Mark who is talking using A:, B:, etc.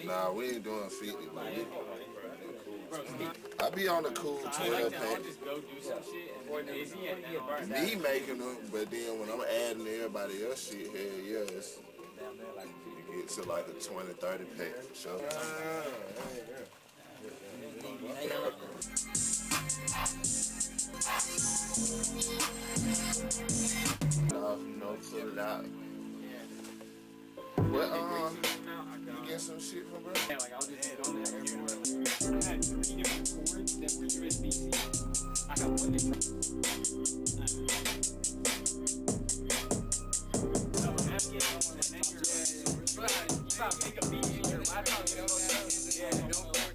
A: Nah, we ain't doing 50, but I be on the cool 12 pack. Me making them, but then when I'm adding everybody else shit, hell yeah, it gets to like a 20-30 pack for sure. No, pull it out. But you get some shit from bro?
B: Yeah, like I'll just go there everywhere. I had 3 different cords that were USB-C. I got one that you gotta make a beat in your laptop, you know what I'm saying? Yeah, don't